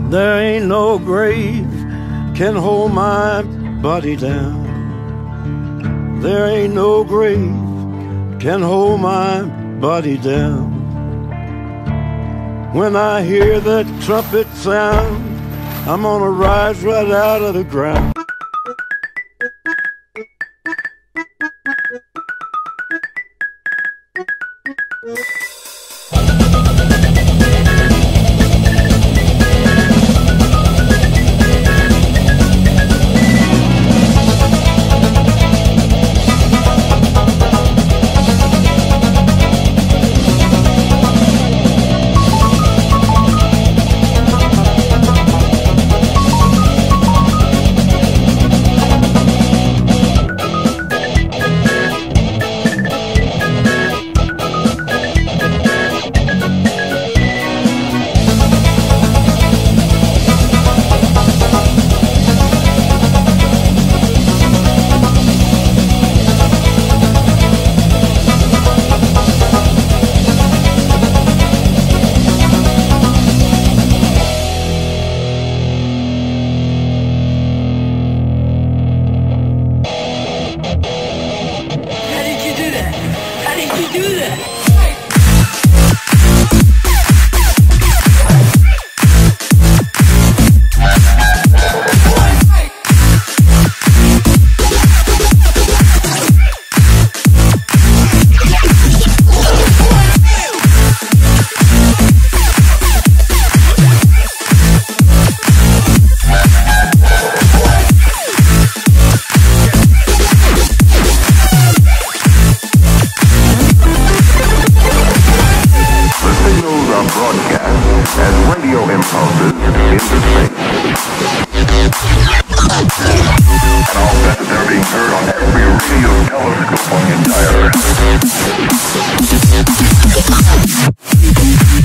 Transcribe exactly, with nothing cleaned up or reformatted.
There ain't no grave can hold my body down. There ain't no grave can hold my body down. When I hear that trumpet sound, I'm gonna rise right out of the ground. Telescope on the entire